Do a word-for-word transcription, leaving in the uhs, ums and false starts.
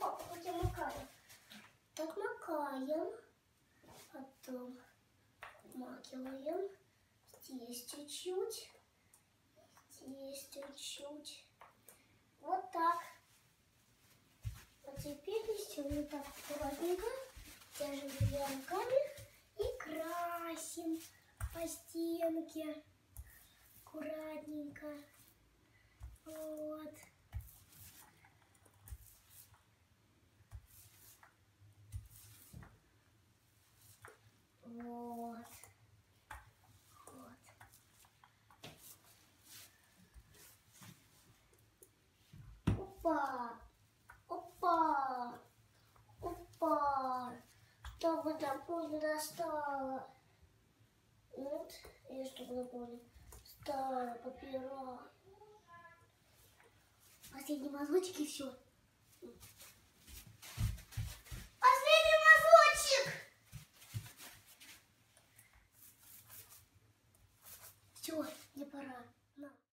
папа, хотя макаем. Так макаем. Потом макиваем. Здесь чуть-чуть. Здесь чуть-чуть. Вот так. А теперь еще вот так аккуратненько держим двумя руками и красим по стенке. Аккуратненько. Вот. Вот. Вот. Опа. Опа. Опа. Чтобы напольно достала. Вот. И чтобы напольно стала попира. Последний мазочек и все. Последний мазочек. Все, мне пора. На.